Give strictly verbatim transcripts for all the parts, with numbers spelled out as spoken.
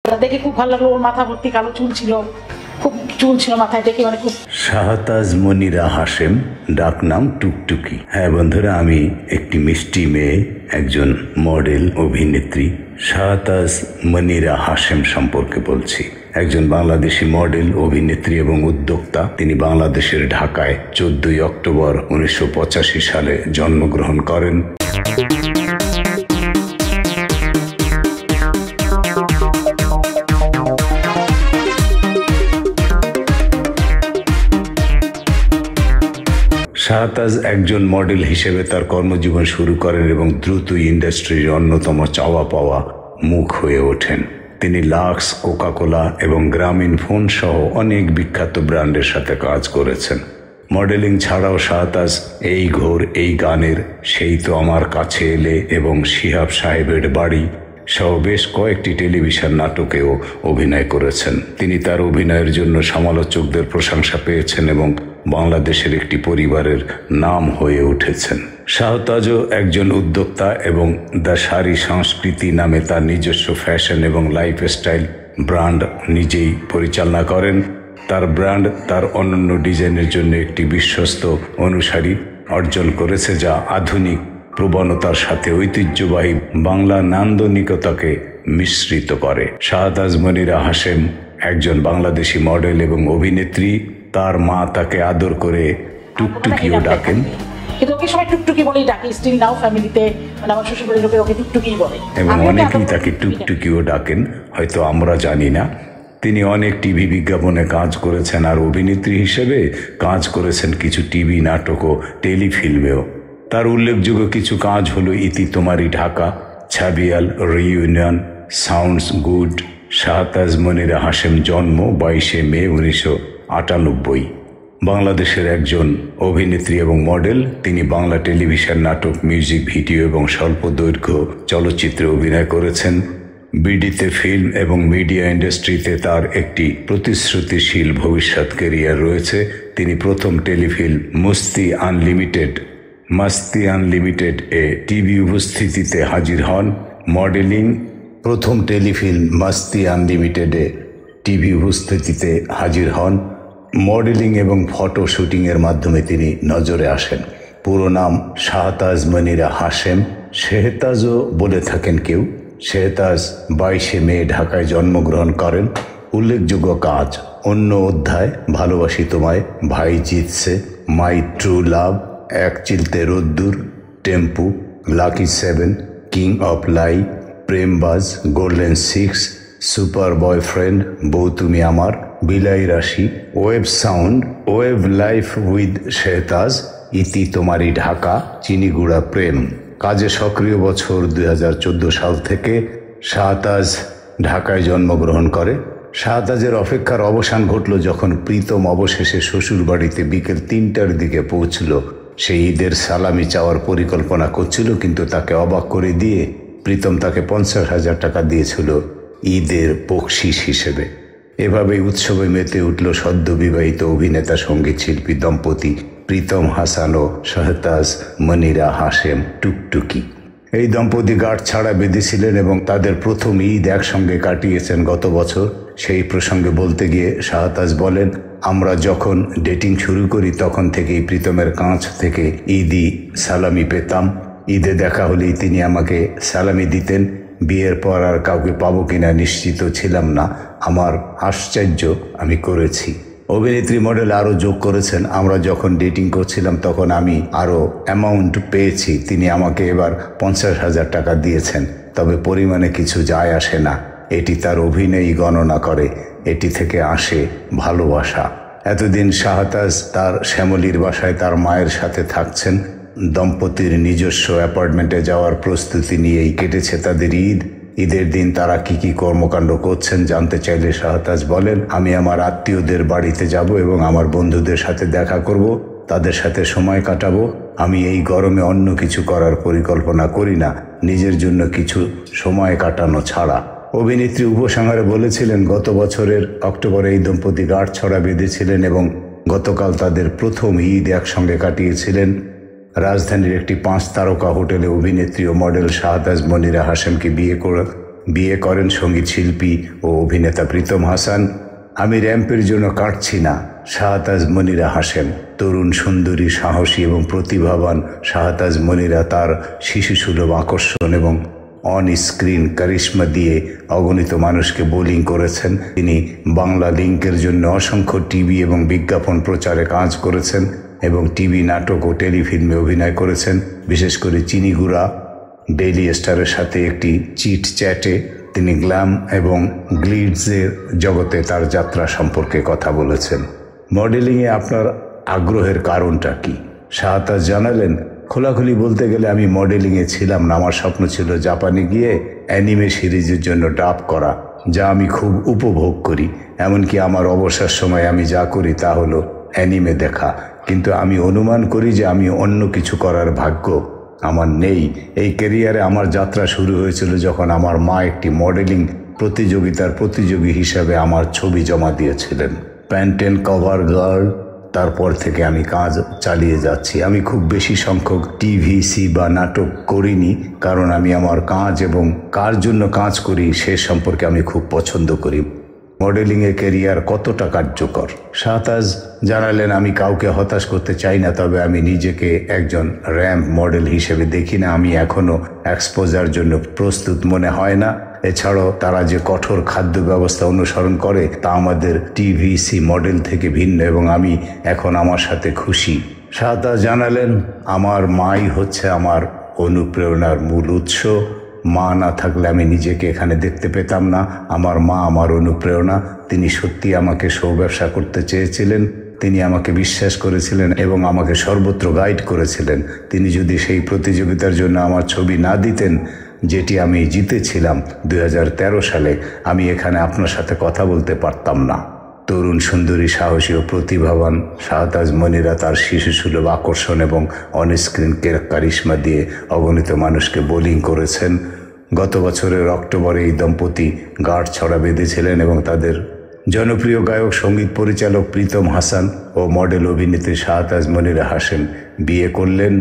দেখে খুব ভালো লাগলো। ওর মাথা ভর্তি কালো চুল ছিল, খুব চুল ছিল মাথায়, দেখে মানে খুব। শাহতাজ মনিরা হাশেম, ডাকনাম টুকটুকি। হ্যাঁ বন্ধুরা, আমি একটি মিষ্টি মেয়ে, একজন মডেল অভিনেত্রী শাহতাজ মনিরা হাশেম সম্পর্কে বলছি। একজন বাংলাদেশি মডেল, অভিনেত্রী এবং উদ্যোক্তা। তিনি বাংলাদেশের ঢাকায় চোদ্দই অক্টোবর উনিশশো পঁচাশি সালে জন্মগ্রহণ করেন। শাহতাজ একজন মডেল হিসেবে তার কর্মজীবন শুরু করেন এবং দ্রুত ইন্ডাস্ট্রির অন্যতম চাওয়া পাওয়া মুখ হয়ে ওঠেন। তিনি লাক্স, কোকাকোলা এবং গ্রামীণ ফোন সহ অনেক বিখ্যাত ব্র্যান্ডের সাথে কাজ করেছেন। মডেলিং ছাড়াও শাহতাজ এই ঘোর এই গানের, সেই তো আমার কাছে এলে এবং শিহাব সাহেবের বাড়ি সহ বেশ কয়েকটি টেলিভিশন নাটকেও অভিনয় করেছেন। তিনি তার অভিনয়ের জন্য সমালোচকদের প্রশংসা পেয়েছেন এবং বাংলাদেশের একটি পরিবারের নাম হয়ে উঠেছেন। শাহতাজও একজন উদ্যোক্তা এবং দ্য শাড়ি সংস্কৃতি নামে তার নিজস্ব ফ্যাশন এবং লাইফস্টাইল ব্র্যান্ড নিজেই পরিচালনা করেন। তার ব্র্যান্ড তার অনন্য ডিজাইনের জন্য একটি বিশ্বস্ত অনুসারী অর্জন করেছে, যা আধুনিক প্রবণতার সাথে ঐতিহ্যবাহী বাংলা নান্দনিকতাকে মিশ্রিত করে। শাহতাজ মনিরা হাশেম একজন বাংলাদেশি মডেল এবং অভিনেত্রী। তার মা তাকে আদর করে টুকটুকিও ডাকেন, কিন্তু ওকে সবাই টুকটুকি বলেই ডাকে স্টিল নাও ফ্যামিলিতে, মানে আমার শ্বশুরবাড়ির লোকে ওকে টুকটুকিই বলে এবং অনেকেই তাকে টুকটুকিও ডাকেন, হয়তো আমরা জানি না। তিনি অনেক টিভি বিজ্ঞাপনে কাজ করেছেন আর অভিনেত্রী হিসেবে কাজ করেছেন কিছু টিভি নাটক ও টেলিফিল্মেও। তার উল্লেখযোগ্য কিছু কাজ হলো Iti Tomari Dhaka, Chhabial, reunion, sounds good. Shahtaj Monira Hashem জন্ম বাইশে মে উনিশশো আটানব্বই। বাংলাদেশের একজন অভিনেত্রী এবং মডেল। তিনি বাংলা টেলিভিশন নাটক, মিউজিক ভিডিও এবং স্বল্প দৈর্ঘ্য চলচ্চিত্রে অভিনয় করেছেন। বিডিতে ফিল্ম এবং মিডিয়া ইন্ডাস্ট্রিতে তার একটি প্রতিশ্রুতিশীল ভবিষ্যৎ ক্যারিয়ার রয়েছে। তিনি প্রথম টেলিফিল্ম মস্তি আনলিমিটেড মাস্তি আনলিমিটেড এ টিভি উপস্থিতিতে হাজির হন। মডেলিং প্রথম টেলিফিল্ম মাস্তি আনলিমিটেডে টিভি উপস্থিতিতে হাজির হন। মডেলিং এবং ফটো শুটিংয়ের মাধ্যমে তিনি নজরে আসেন। পুরো নাম শাহতাজ মনিরা হাশেম, শেহতাজও বলে থাকেন কেউ। শেহতাজ বাইশে মে ঢাকায় জন্মগ্রহণ করেন। উল্লেখযোগ্য কাজ: অন্য অধ্যায়, ভালোবাসি তোমায়, ভাই জিতছে, মাই ট্রু লাভ, এক চিলতে রোদ্দুর, tempo, lucky seven, king of lie, প্রেমবাজ, গোল্ডেন সিক্স, সুপার বয়ফ্রেন্ড, বউ তুমি আমার, বিলাই রাশি, web sound, web life with Shehtaj, Iti Tomari Dhaka, চিনিগুড়া প্রেম। কাজে সক্রিয় বছর দুই হাজার চোদ্দো সাল থেকে। শাহতাজ ঢাকায় জন্মগ্রহণ করে। শাহতাজের অপেক্ষার অবসান ঘটল যখন প্রীতম অবশেষে শ্বশুর বাড়িতে বিকেল তিনটার দিকে পৌঁছল। সে ঈদের সালামি চাওয়ার পরিকল্পনা করছিল, কিন্তু তাকে অবাক করে দিয়ে প্রীতম তাকে পঞ্চাশ হাজার টাকা দিয়েছিল ঈদের বকশিস হিসেবে। এভাবেই উৎসবে মেতে উঠল সদ্য বিবাহিত অভিনেতা সঙ্গীত শিল্পী দম্পতি প্রীতম হাসান ও শাহতাজ মনিরা হাশেম টুকটুকি। এই দম্পতি গাঁট ছাড়া বেঁধেছিলেন এবং তাদের প্রথম ঈদ একসঙ্গে কাটিয়েছেন গত বছর। সেই প্রসঙ্গে বলতে গিয়ে শাহতাজ বলেন, আমরা যখন ডেটিং শুরু করি তখন থেকেই প্রীতমের কাছ থেকে ঈদই সালামি পেতাম। ঈদে দেখা হলেই তিনি আমাকে সালামি দিতেন। বিয়ের পর আর কাউকে পাবো কিনা নিশ্চিত ছিলাম না। আমার আশ্চর্য আমি করেছি। অভিনেত্রী মডেল আরও যোগ করেছেন, আমরা যখন ডেটিং করছিলাম তখন আমি আরও অ্যামাউন্ট পেয়েছি। তিনি আমাকে এবার পঞ্চাশ হাজার টাকা দিয়েছেন, তবে পরিমাণে কিছু যায় আসে না। এটি তার অভিনয়ই গণনা করে, এটি থেকে আসে ভালোবাসা। এতদিন শাহতাজ তার শ্যামলীর বাসায় তার মায়ের সাথে থাকছেন। দম্পতির নিজস্ব অ্যাপার্টমেন্টে যাওয়ার প্রস্তুতি নিয়েই কেটেছে তাদের ঈদ। ঈদের দিন তারা কি কি কর্মকাণ্ড করছেন জানতে চাইলে শাহতাজ বলেন, আমি আমার আত্মীয়দের বাড়িতে যাব এবং আমার বন্ধুদের সাথে দেখা করব, তাদের সাথে সময় কাটাবো। আমি এই গরমে অন্য কিছু করার পরিকল্পনা করি না, নিজের জন্য কিছু সময় কাটানো ছাড়া। অভিনেত্রী উপসংহারে বলেছিলেন, গত বছরের অক্টোবরে এই দম্পতি গাঁটছড়া বেঁধেছিলেন এবং গতকাল তাদের প্রথম ঈদ একসঙ্গে কাটিয়েছিলেন। রাজধানীর একটি পাঁচ তারকা হোটেলে অভিনেত্রী ও মডেল শাহতাজ মনিরা হাশেমকে বিয়ে করে বিয়ে করেন সঙ্গীত শিল্পী ও অভিনেতা প্রীতম হাসান। আমি র্যাম্পের জন্য কাটছি না, শাহতাজ মনিরা হাসেম। তরুণ, সুন্দরী, সাহসী এবং প্রতিভাবান শাহতাজ মনিরা তার শিশুসুলভ আকর্ষণ এবং অন স্ক্রিন কারিশমা দিয়ে অগণিত মানুষকে বোলিং করেছেন। তিনি বাংলা লিংকের জন্য অসংখ্য টিভি এবং বিজ্ঞাপন প্রচারে কাজ করেছেন এবং টিভি নাটক ও টেলিফিল্মে অভিনয় করেছেন। বিশেষ করে চিনিগুড়া, ডেইলি স্টারের সাথে একটি চিট চ্যাটে তিনি গ্ল্যাম এবং গ্লিডসের জগতে তার যাত্রা সম্পর্কে কথা বলেছেন। মডেলিংয়ে আপনার আগ্রহের কারণটা কি? শাহতাজ জানালেন, খোলাখুলি বলতে গেলে আমি মডেলিংয়ে ছিলাম না। আমার স্বপ্ন ছিল জাপানে গিয়ে অ্যানিমে সিরিজের জন্য ডাব করা, যা আমি খুব উপভোগ করি। এমনকি আমার অবসর সময় আমি যা করি তা হলো অ্যানিমে দেখা। কিন্তু আমি অনুমান করি যে আমি অন্য কিছু করার ভাগ্য আমার নেই। এই ক্যারিয়ারে আমার যাত্রা শুরু হয়েছিল যখন আমার মা একটি মডেলিং প্রতিযোগিতার প্রতিযোগী হিসাবে আমার ছবি জমা দিয়েছিলেন, প্যান্টেন কভার গার্ল। তারপর থেকে আমি কাজ চালিয়ে যাচ্ছি। আমি খুব বেশি সংখ্যক টিভিসি বা নাটক করিনি, কারণ আমি আমার কাজ এবং কার জন্য কাজ করি সে সম্পর্কে আমি খুব পছন্দ করি। মডেলিংয়ে ক্যারিয়ার কতটা কার্যকর? শাহতাজ জানালেন, আমি কাউকে হতাশ করতে চাই না, তবে আমি নিজেকে একজন র্যাম্প মডেল হিসেবে দেখি না। আমি এখনও এক্সপোজার জন্য প্রস্তুত মনে হয় না। এছাড়াও তারা যে কঠোর খাদ্য ব্যবস্থা অনুসরণ করে তা আমাদের টিভিসি মডেল থেকে ভিন্ন এবং আমি এখন আমার সাথে খুশি। শাহতাজ জানালেন, আমার মাই হচ্ছে আমার অনুপ্রেরণার মূল উৎস। মা না থাকলে আমি নিজেকে এখানে দেখতে পেতাম না। আমার মা আমার অনুপ্রেরণা। তিনি সত্যি আমাকে শো ব্যবসা করতে চেয়েছিলেন। তিনি আমাকে বিশ্বাস করেছিলেন এবং আমাকে সর্বত্র গাইড করেছিলেন। তিনি যদি সেই প্রতিযোগিতার জন্য আমার ছবি না দিতেন, যেটি আমি জিতেছিলাম দুই হাজার তেরো সালে, আমি এখানে আপনার সাথে কথা বলতে পারতাম না। তরুণ, সুন্দরী, সাহসী ও প্রতিভাবান শাহতাজ মনিরা তার শিশুসুলভ আকর্ষণ এবং অনস্ক্রিন কারিশমা দিয়ে অগণিত মানুষকে বোলিং করেছেন। গত বছরের অক্টোবরে এই দম্পতি গাঁটছড়া বেঁধেছিলেন এবং তাদের জনপ্রিয় গায়ক, সঙ্গীত পরিচালক প্রীতম হাসান ও মডেল অভিনেত্রী শাহতাজ মনিরা হাসেম বিয়ে করলেন।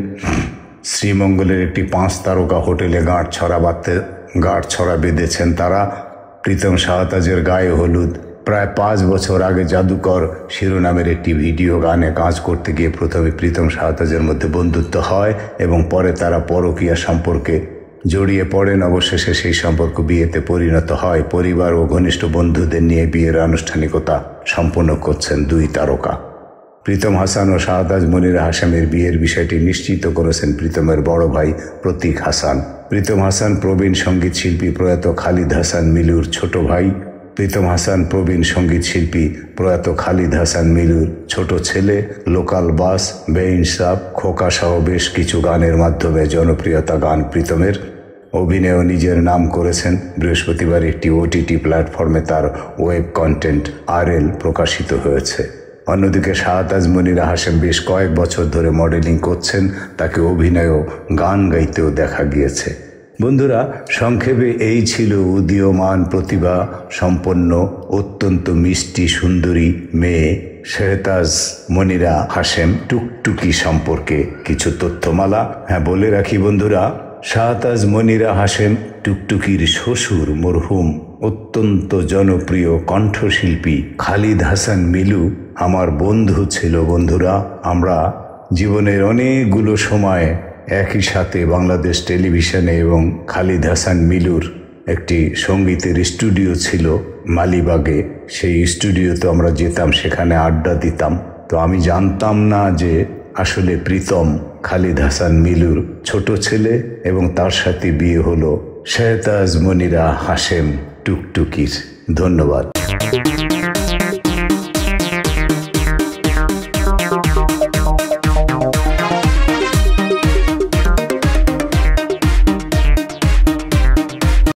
শ্রীমঙ্গলের একটি পাঁচ তারকা হোটেলে গাঁটছড়া বাঁধতে গাঁটছড়া বেঁধেছেন তারা। প্রীতম শাহতাজের গায়ে হলুদ প্রায় পাঁচ বছর আগে জাদুকর শিরোনামের একটি ভিডিও গানে কাজ করতে গিয়ে প্রথমে প্রীতম শাহতাজের মধ্যে বন্ধুত্ব হয় এবং পরে তারা পরকীয়া সম্পর্কে জড়িয়ে পড়েন। অবশেষে সেই সম্পর্ক বিয়েতে পরিণত হয়। পরিবার ও ঘনিষ্ঠ বন্ধুদের নিয়ে বিয়ের আনুষ্ঠানিকতা সম্পন্ন করছেন দুই তারকা। প্রীতম হাসান ও শাহতাজ মনিরা হাসেমের বিয়ের বিষয়টি নিশ্চিত করেছেন প্রীতমের বড় ভাই প্রতীক হাসান। প্রীতম হাসান প্রবীণ সঙ্গীত শিল্পী প্রয়াত খালিদ হাসান মিলুর ছোট ভাই। প্রীতম হাসান প্রবীণ সঙ্গীত শিল্পী প্রয়াত খালিদ হাসান মিলুর ছোট ছেলে। লোকাল বাস, বেইনসাফ, খোকা সহ বেশ কিছু গানের মাধ্যমে জনপ্রিয়তা গান প্রীতমের। অভিনয়েও নিজের নাম করেছেন। বৃহস্পতিবার একটি ওটিটি প্ল্যাটফর্মে তার ওয়েব কন্টেন্ট আর এল প্রকাশিত হয়েছে। অন্যদিকে শাহতাজ মনিরা হাসেম বেশ কয়েক বছর ধরে মডেলিং করছেন। তাকে অভিনয় ও গান গাইতেও দেখা গিয়েছে। বন্ধুরা, সংক্ষেপে এই ছিল উদীয়মান প্রতিভা সম্পন্ন অত্যন্ত মিষ্টি সুন্দরী মেয়ে শাহতাজ মনিরা হাসেম টুকটুকি সম্পর্কে কিছু তথ্যমালা। হ্যাঁ, বলে রাখি বন্ধুরা, শাহতাজ মনিরা হাসেম টুকটুকির শ্বশুর মরহুম অত্যন্ত জনপ্রিয় কণ্ঠশিল্পী খালিদ হাসান মিলু আমার বন্ধু ছিল। বন্ধুরা, আমরা জীবনের অনেকগুলো সময় একই সাথে বাংলাদেশ টেলিভিশনে এবং খালিদ হাসান মিলুর একটি সঙ্গীতের স্টুডিও ছিল মালিবাগে। সেই স্টুডিওতে আমরা যেতাম, সেখানে আড্ডা দিতাম। তো আমি জানতাম না যে আসলে প্রীতম খালিদ হাসান মিলুর ছোট ছেলে এবং তার সাথে বিয়ে হলো শাহতাজ মনিরা হাসেম টুকটুকির। ধন্যবাদ।